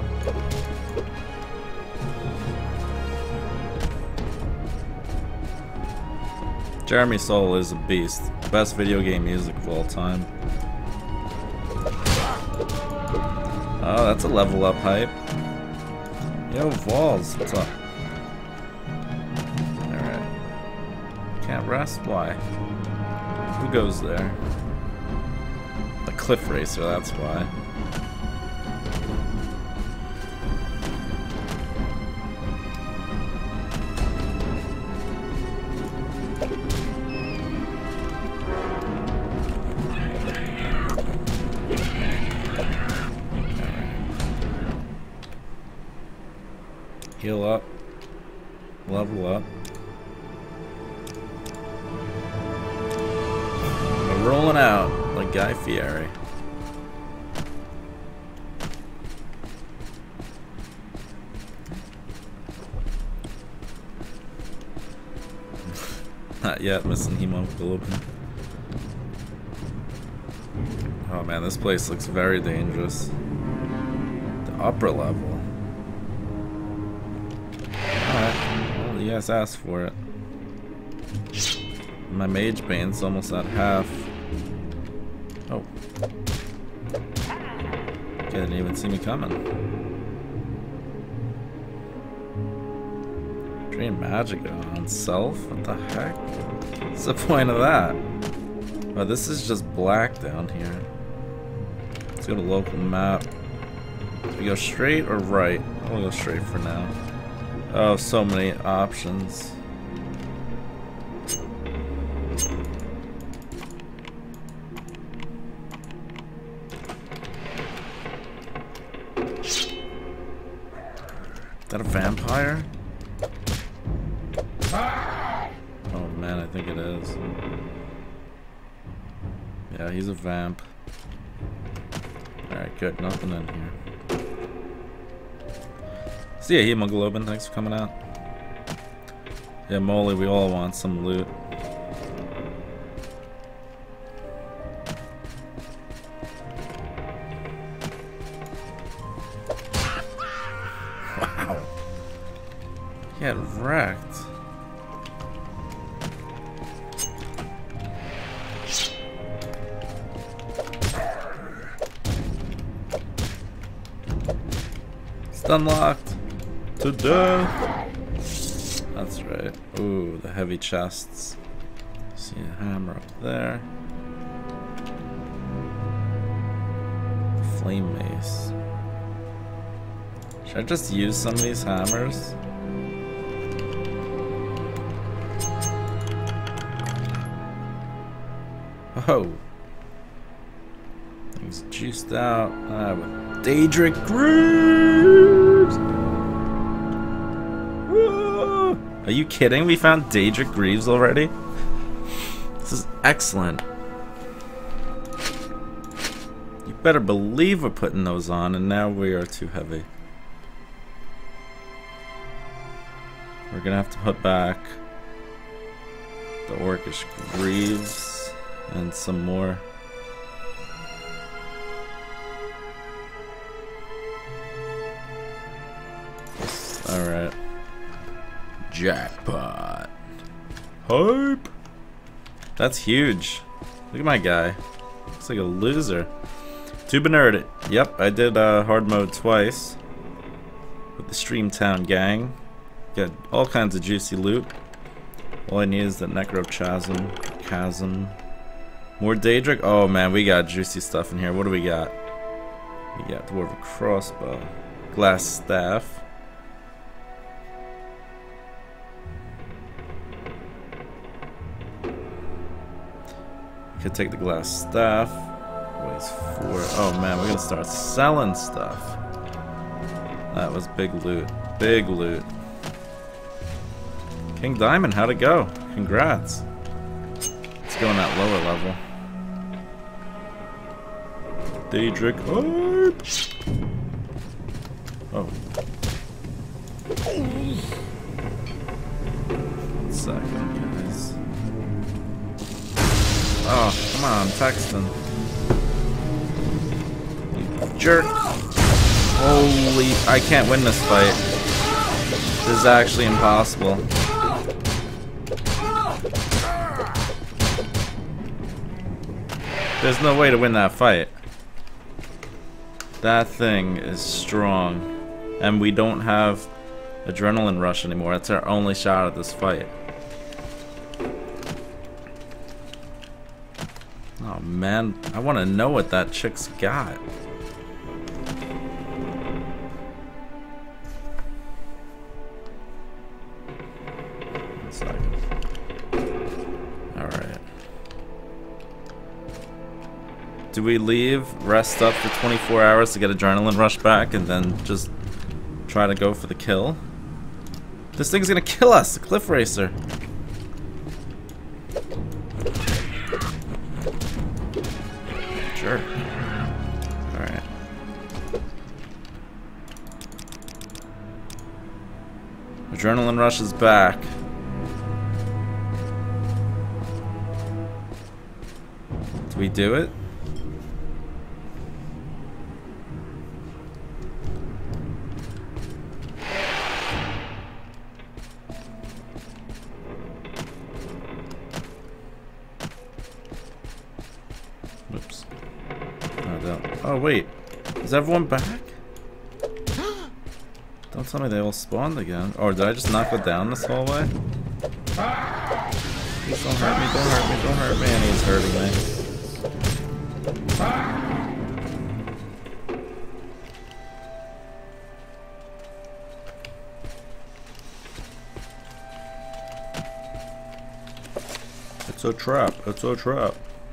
Jeremy Soule is a beast. Best video game music of all time. Oh, that's a level up hype. Yo, Vols, what's up? Alright. Can't rest? Why? Who goes there? The Cliff Racer, that's why. Heal up. Level up. We're rolling out like Guy Fieri. Not yet, missing hemoglobin. Oh man, this place looks very dangerous. The upper level. Well, you guys asked for it. My mage bane's almost at half. Oh. Didn't even see me coming. Drain magic on self? What the heck? What's the point of that? Oh, this is just black down here. Let's go to local map. Do we go straight or right? I'll go straight for now. Oh, so many options. Is that a vampire? Oh man, I think it is. Yeah, he's a vamp. Alright, good. Nothing in here. See ya, hemoglobin. Thanks for coming out. Yeah, Molly, we all want some loot. Wow. Get wrecked. Stun locked. To death. That's right. Ooh, the heavy chests. See a hammer up there. Flame mace. Should I just use some of these hammers? Oh. Things juiced out. Ah, with Daedric Greaves! Are you kidding? We found Daedric Greaves already? This is excellent. You better believe we're putting those on, and now we are too heavy. We're gonna have to put back the Orcish Greaves and some more. Alright. Jackpot. Hype! That's huge. Look at my guy. Looks like a loser. Tuba Nerd. Yep, I did uh, hard mode twice. With the Streamtown gang. Got all kinds of juicy loot. All I need is the Necrochasm. Chasm. More Daedric? Oh man, we got juicy stuff in here. What do we got? We got Dwarven Crossbow. Glass Staff. Could take the glass staff. Weighs four. Oh man, we're gonna start selling stuff. That was big loot. Big loot. King Diamond, how'd it go? Congrats. Let's go on that lower level. Daedric. Oh. One second, guys. Oh, come on, Texton. You jerk. Holy, I can't win this fight. This is actually impossible. There's no way to win that fight. That thing is strong. And we don't have adrenaline rush anymore. That's our only shot at this fight. Oh man, I want to know what that chick's got. One second. Alright. Do we leave, rest up for twenty-four hours to get adrenaline rush back, and then just try to go for the kill? This thing's gonna kill us, the Cliff Racer. Sure. Alright. Adrenaline rush is back. Do we do it? Whoops. Oh, don't. Oh, wait. Is everyone back? Don't tell me they all spawned again. Or did I just knock it down this whole way? Please don't hurt me, don't hurt me, don't hurt me. And he's hurting me. It's a trap, it's a trap.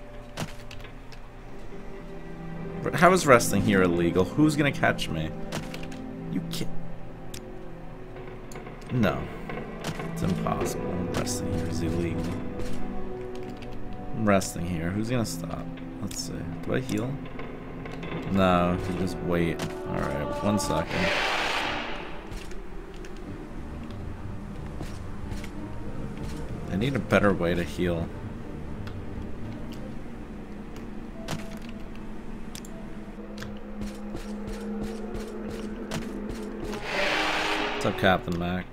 How is resting here illegal? Who's gonna catch me? You can't. No. It's impossible. Resting here is illegal. I'm resting here. Who's gonna stop? Let's see. Do I heal? No, you just wait. Alright, one second. I need a better way to heal. What's up, Captain Mac?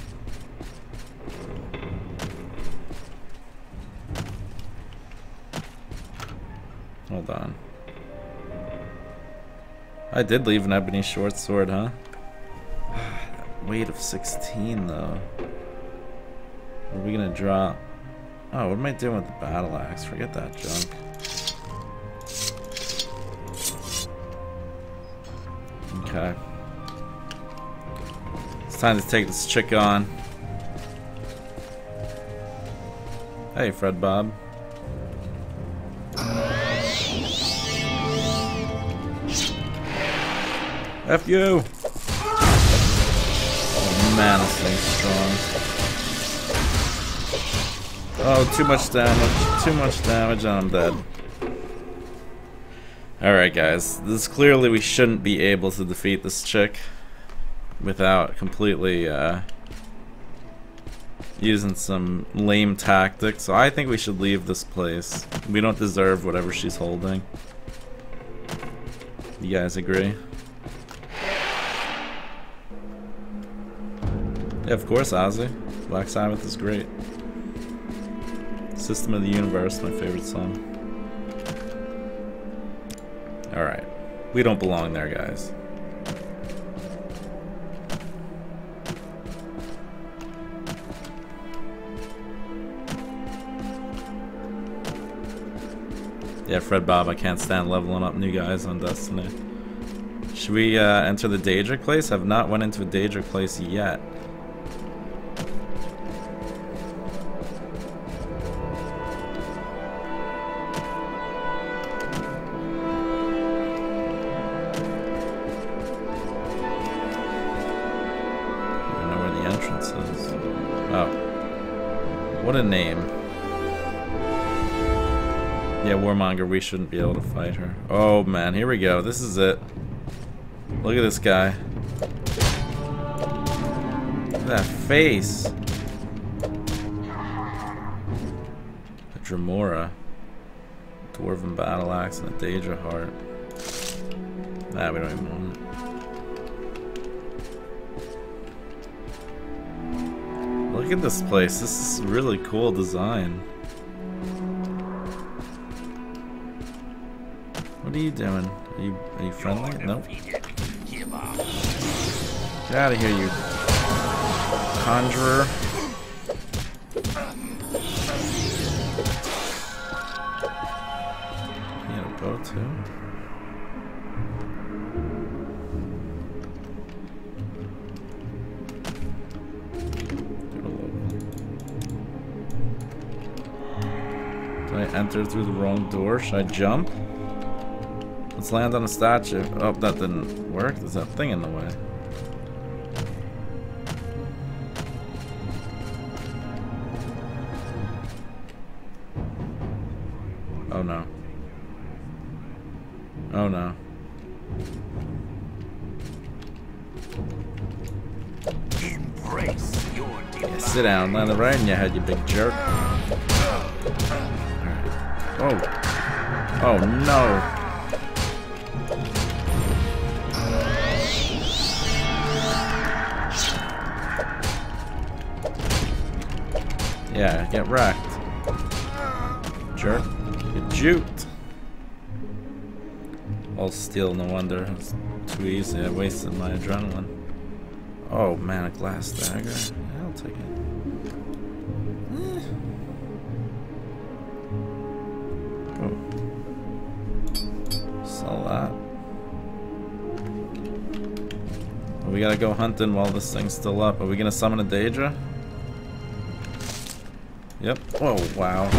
Hold on. I did leave an ebony short sword, huh? Weight of sixteen, though. What are we gonna drop? Oh, what am I doing with the battle axe? Forget that junk. Okay. It's time to take this chick on. Hey, Fred Bob. F you! Oh man, this thing's strong. Oh, too much damage. Too much damage and I'm dead. Alright guys, this clearly we shouldn't be able to defeat this chick without completely uh, using some lame tactics. So I think we should leave this place. We don't deserve whatever she's holding. You guys agree? Yeah, of course, Ozzy. Black Sabbath is great. System of the Universe, my favorite song. Alright. We don't belong there, guys. Yeah, Fred Bob, I can't stand leveling up new guys on Destiny. Should we uh, enter the Daedric place? I've not went into a Daedric place yet. What a name. Yeah, Warmonger, we shouldn't be able to fight her. Oh man, here we go. This is it. Look at this guy. that face. A Dremora. Dwarven battle axe and a Daedra heart. Nah, we don't even want it. Look at this place. This is a really cool design. What are you doing? Are you are you friendly? Nope. Get out of here, you conjurer. You had a bow too? Did I enter through the wrong door? Should I jump? Let's land on a statue. Oh, that didn't work. There's that thing in the way. Oh no. Oh no.
Embrace your
Yeah, sit down. Land right in your head, you big jerk. Alright. Oh. Oh no. Yeah, get wrecked. Jerk. Get juked. All steel, no wonder. It's too easy. I wasted my adrenaline. Oh man, a glass dagger. Yeah, I'll take it. Eh. Oh. Sell that. Well, we gotta go hunting while this thing's still up. Are we gonna summon a Daedra? Yep. Oh, wow.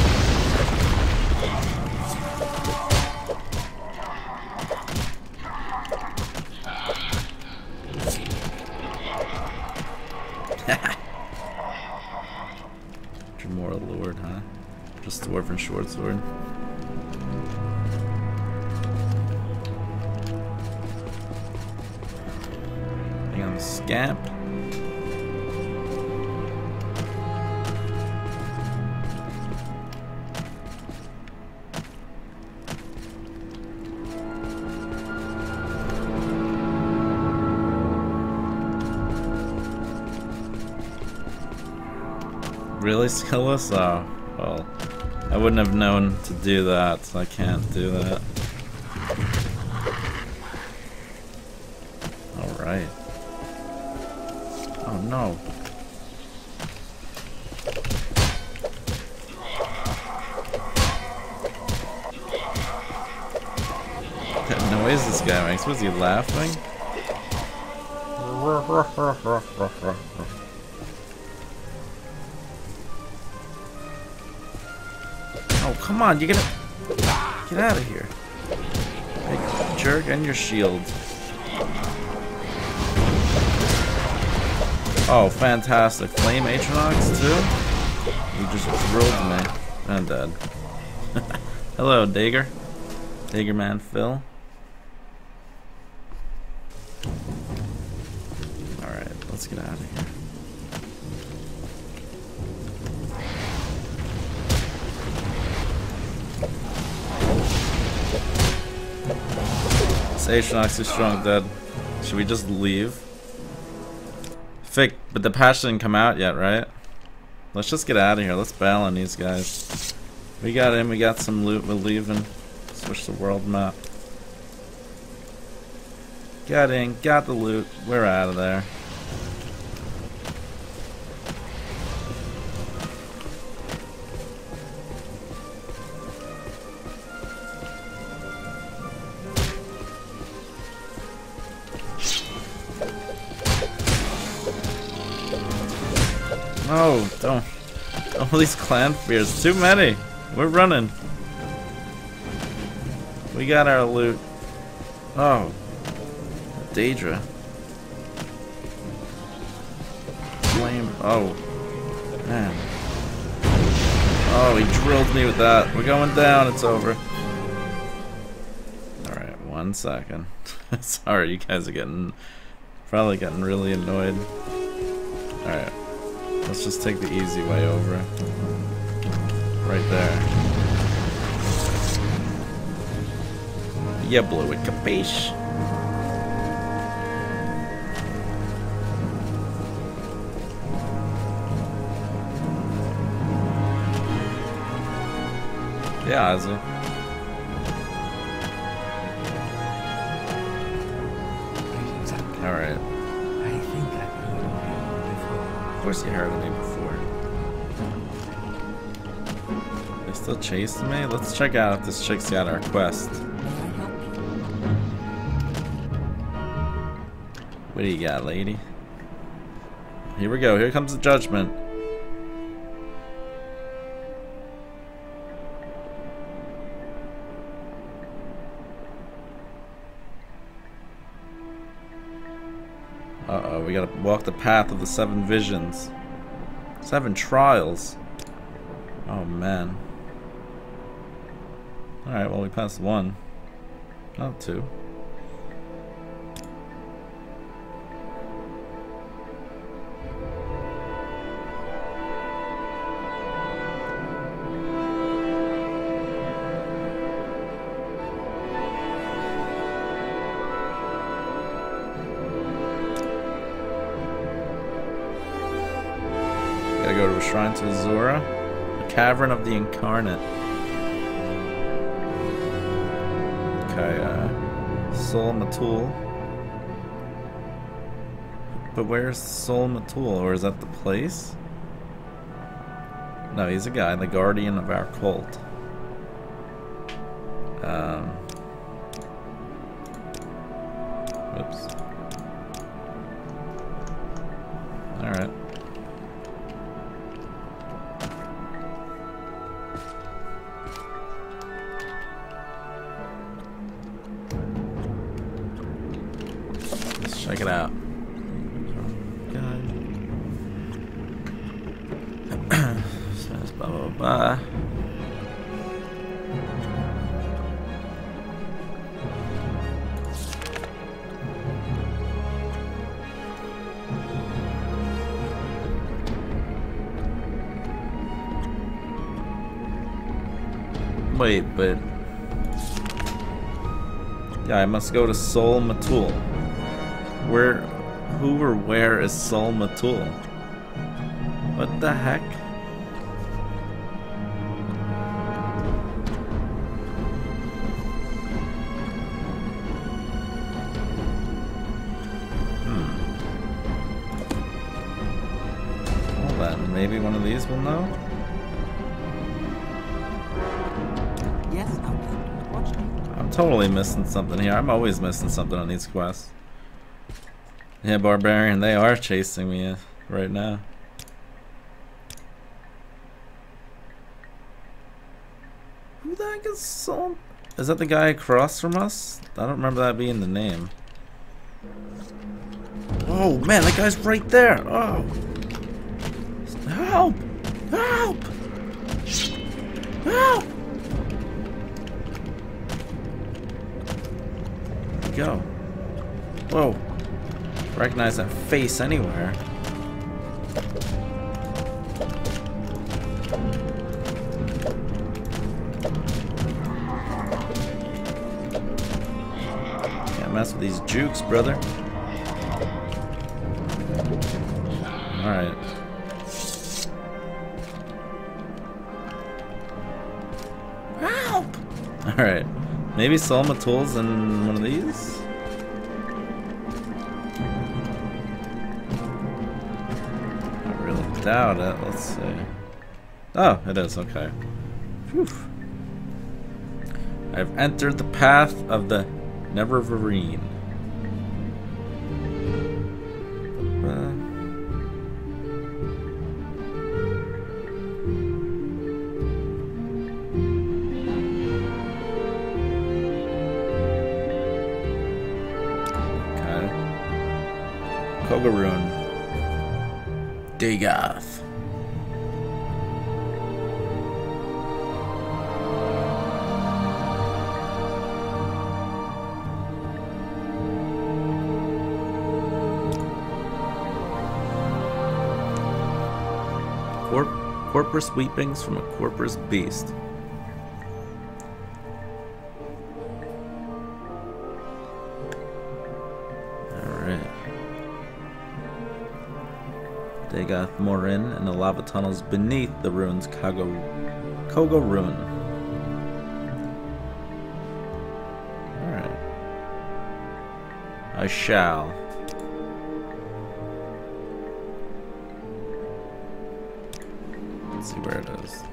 Dremora Lord, huh? Just Dwarven short sword. Hang on, scamp. Really skillless? Oh, well, I wouldn't have known to do that, so I can't do that. Alright. Oh no. What noise this guy makes? Was he laughing? Oh, come on, you gotta get out of here. Big jerk, and your shield. Oh, fantastic. Flame Atronox, too? You just drilled me. I'm dead. Hello, Dagger. Dagger Man Phil. Alright, let's get out of here. Atronox is strong, dead. Should we just leave? Fick, but the patch didn't come out yet, right? Let's just get out of here. Let's bail on these guys. We got in, we got some loot, we're leaving. Switch the world map. Got in, got the loot, we're out of there. No, don't. All these clan fears. Too many. We're running. We got our loot. Oh. Daedra. Flame. Oh. Man. Oh, he drilled me with that. We're going down. It's over. Alright, one second. Sorry, you guys are getting... Probably getting really annoyed. Alright. Let's just take the easy way over. Right there. Yeah, blew it, capiche? Yeah, Ozzy. Alright.
I think I've heard of you before.
Of course you heard of me before. They still chasing me? Let's check out if this chick's got our quest. What do you got, lady? Here we go. Here comes the judgment. Uh-oh, we gotta walk the path of the seven visions. Seven trials. Oh, man. Alright, well, we passed one. Oh, two. Gotta go to a shrine to Azura, the Cavern of the Incarnate. Okay, uh, Sol Matul. But where's Sol Matul? Or is that the place? No, he's a guy, the guardian of our cult. Um. Whoops. Alright. Check it out. Says blah blah blah. Wait, but yeah, I must go to Sol Matul. Where, who or where is Sol Matul? What the heck? Hmm. Well then, maybe one of these will know?
Yes, I'm watching.
I'm totally missing something here. I'm always missing something on these quests. Yeah, Barbarian, they are chasing me right now. Who the heck is Sol? Is that the guy across from us? I don't remember that being the name. Oh man, that guy's right there. Oh. Help! Help! Help! There we go. Whoa. Recognize that face anywhere. Can't mess with these jukes, brother. Alright. Help! Alright. Maybe Sol Matul's in one of these? Doubt it. Let's see. Oh, it is. Okay. Whew. I've entered the path of the Neververine. Uh. Okay. Kogarun. Dagoth. Corpus weepings from a corpus beast. Alright. Dagoth Morin and the lava tunnels beneath the ruins Kogo, Kogo Ruin. Alright. I shall. Let's see where it is.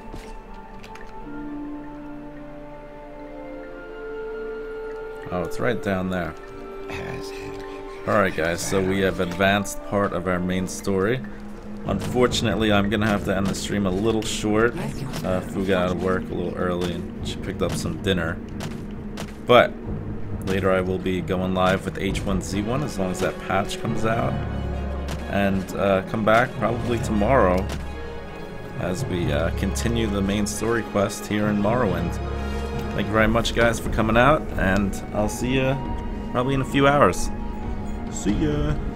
Oh, it's right down there. Alright guys, so we have advanced part of our main story. Unfortunately, I'm gonna have to end the stream a little short. Uh, Fu got out of work a little early and she picked up some dinner. But later I will be going live with H one Z one as long as that patch comes out. And uh, come back probably tomorrow as we uh, continue the main story quest here in Morrowind. Thank you very much guys for coming out, and I'll see you probably in a few hours. See ya!